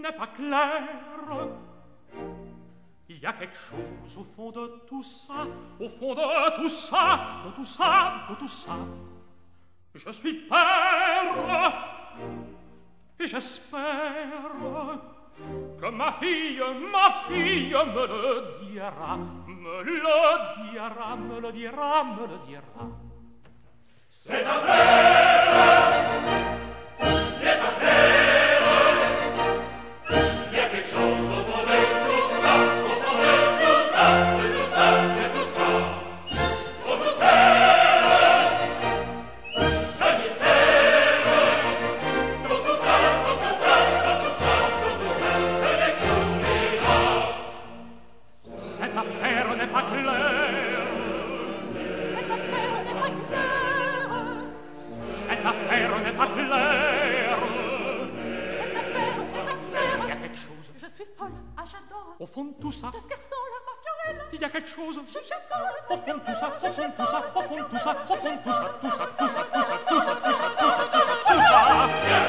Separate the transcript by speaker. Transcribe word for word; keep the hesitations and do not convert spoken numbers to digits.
Speaker 1: n'est pas claire. Il y a quelque chose au fond de tout ça, au fond de tout ça, de tout ça, de tout ça. Je suis père et j'espère que ma fille, ma fille me le dira, me le dira, me le dira, me le dira.
Speaker 2: Cette affaire n'est pas claire. Il y a quelque chose au fond de tout ça, au fond de tout ça, de tout ça, de tout ça. Faut nous taire ce mystère. Tout tout tard, tout tout tard, tout tout tard, tout tout tard, se découvrira.
Speaker 1: Cette affaire n'est pas claire.
Speaker 3: Cette affaire n'est pas claire.
Speaker 1: Cette affaire n'est pas claire.
Speaker 3: Cette affaire n'est pas claire.
Speaker 1: Il y a quelque chose
Speaker 3: Je suis folle, ah j'adore.
Speaker 1: au fond de tout ça.
Speaker 3: De ce garçon là, ma Fiorella.
Speaker 1: Il y a quelque chose
Speaker 3: Je j'adore.
Speaker 1: au fond de tout ça, au fond de tout ça, au fond de tout ça, au fond de tout ça, tout ça, tout ça, tout ça, tout ça, tout ça, tout ça, tout ça, tout ça.